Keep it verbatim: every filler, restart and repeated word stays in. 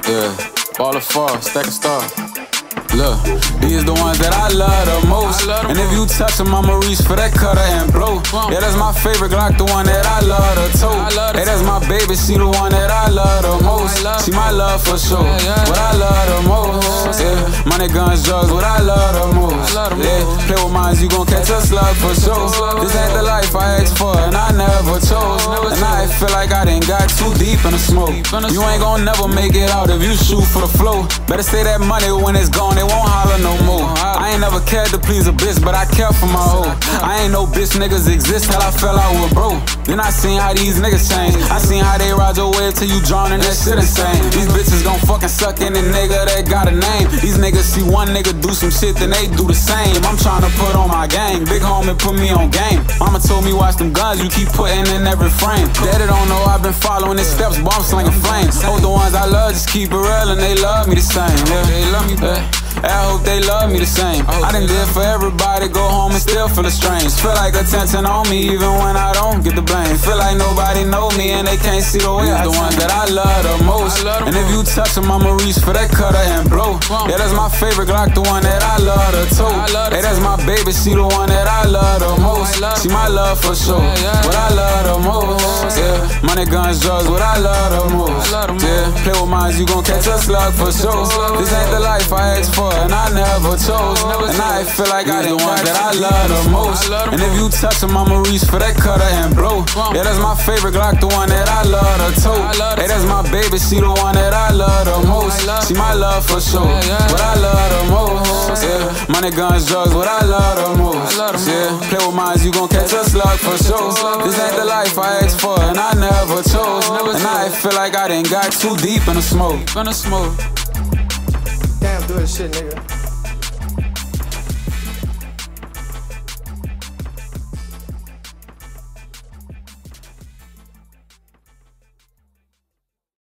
Yeah, ball of fall, stack of star. Look, these the ones that I love the most. And if you touch them, I'ma reach for that cutter and blow. Yeah, that's my favorite Glock, the one that I love to tote. Hey, that's my baby, she the one that I love the most. She my love for sure, what I love the most. Yeah, money, guns, drugs, what I love the most. Yeah, play with mines, you gon' catch a slug for sure. This ain't the life I asked for and I never chose. And I feel like I done got too deep in the smoke. You ain't gon' never make it out if you shoot for the flow. Better say that money when it's gone, they won't holler no more. I ain't never cared to please a bitch, but I care for my hoe. I ain't no bitch niggas exist till I fell out with bro. Then I seen how these niggas change. I seen how they ride your way till you drown in that shit insane. These bitches gon' fucking suck in the nigga that got a name. These niggas see one nigga do some shit, then they do the same. I'm tryna put on my game. Big homie put me on game. Mama told me watch them guns you keep putting in every frame. Daddy don't know I've been following his steps, but I'm slinging flames. Hope the ones I love just keep it real and they love me the same. Yeah, they love me back. I hope they love me the same. I done did for everybody, go home and still feel strange. Feel like attention on me even when I don't get the blame. Feel like nobody know me and they can't see the way I the one that I love the most. And if you touch them, I'ma reach for that cutter and blow. Yeah, that's my favorite Glock, the one that I love to tote. Hey, that's my baby, she the one that I love the most. She my love for sure, what I love the most. Yeah, money, guns, drugs, what I love the most. Yeah, play with mines, you gon' catch a slug for sure. This ain't the life I asked for and I never chose. And I feel like I the one that I love the most. And if you touch them, I'ma reach for that cutter and blow. Yeah, that's my favorite Glock, the one that I love to tote. Hey, that's my baby, she the one that I love the most. She my love for sure, what I love the most. Yeah, money, guns, drugs, what I love the most. Yeah, play with mines, you gon' catch a slug for sure. This ain't the life I asked for and I never chose. And I feel like I done got too deep in the smoke. In the smoke. Damn, do this shit, nigga.